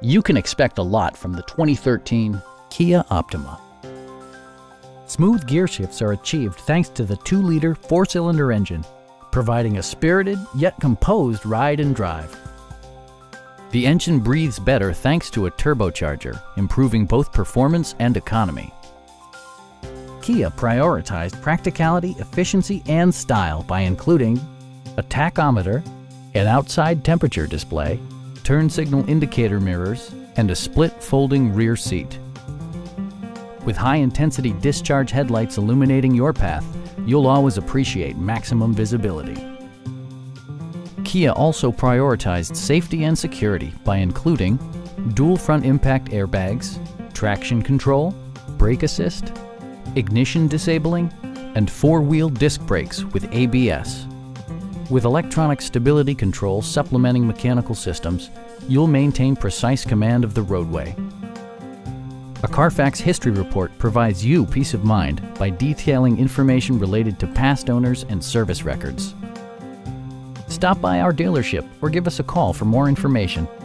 You can expect a lot from the 2013 Kia Optima. Smooth gear shifts are achieved thanks to the 2-liter 4-cylinder engine, providing a spirited yet composed ride and drive. The engine breathes better thanks to a turbocharger, improving both performance and economy. Kia prioritized practicality, efficiency, and style by including a tachometer, an outside temperature display, turn signal indicator mirrors, and a split folding rear seat. With high-intensity discharge headlights illuminating your path, you'll always appreciate maximum visibility. Kia also prioritized safety and security by including dual front impact airbags, traction control, brake assist, ignition disabling, and 4-wheel disc brakes with ABS. With electronic stability control supplementing mechanical systems, you'll maintain precise command of the roadway. A Carfax history report provides you peace of mind by detailing information related to past owners and service records. Stop by our dealership or give us a call for more information.